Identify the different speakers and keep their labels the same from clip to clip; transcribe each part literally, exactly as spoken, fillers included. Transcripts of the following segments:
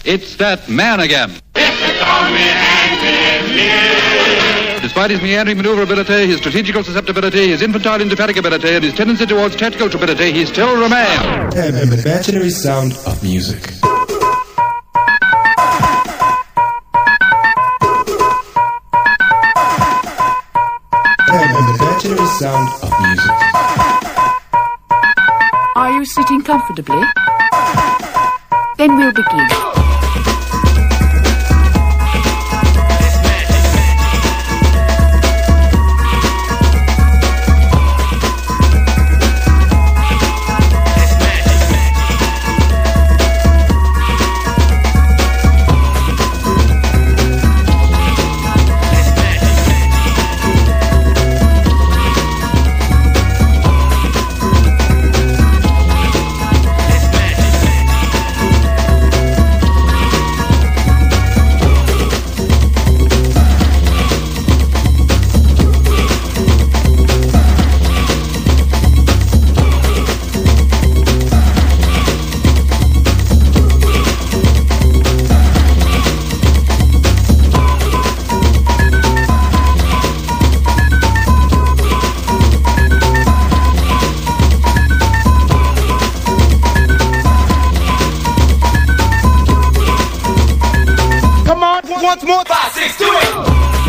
Speaker 1: It's that man again. Despite his meandering maneuverability, his strategical susceptibility, his infantile indefatigability, and his tendency towards tactical stupidity, he still remains
Speaker 2: an imaginary sound of music. An imaginary sound of music.
Speaker 3: Are you sitting comfortably? Then we'll begin.
Speaker 4: Once more, five, six, do it!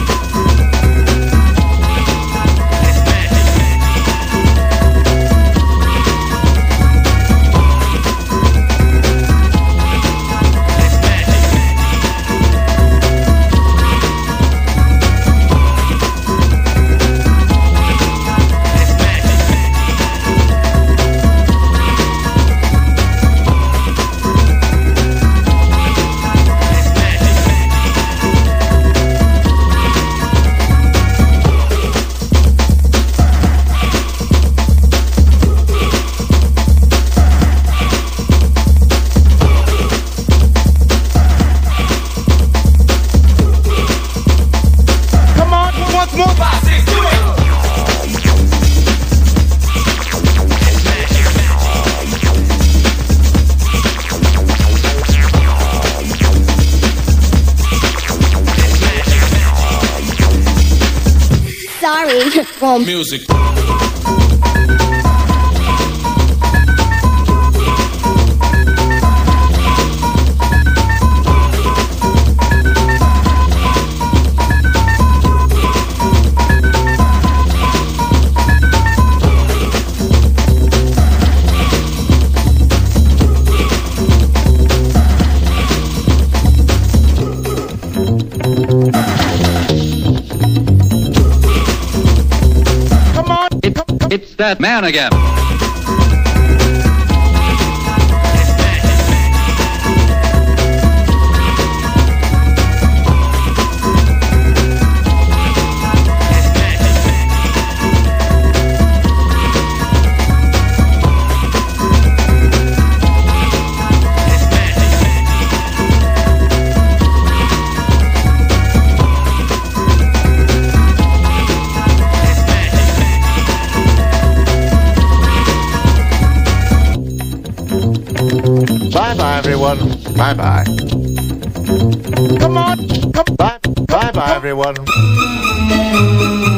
Speaker 5: Sorry, wrong
Speaker 2: music.
Speaker 1: It's that man again.
Speaker 6: Bye-bye, everyone. Bye-bye.
Speaker 4: Come on. Come
Speaker 6: Bye. Bye-bye, everyone.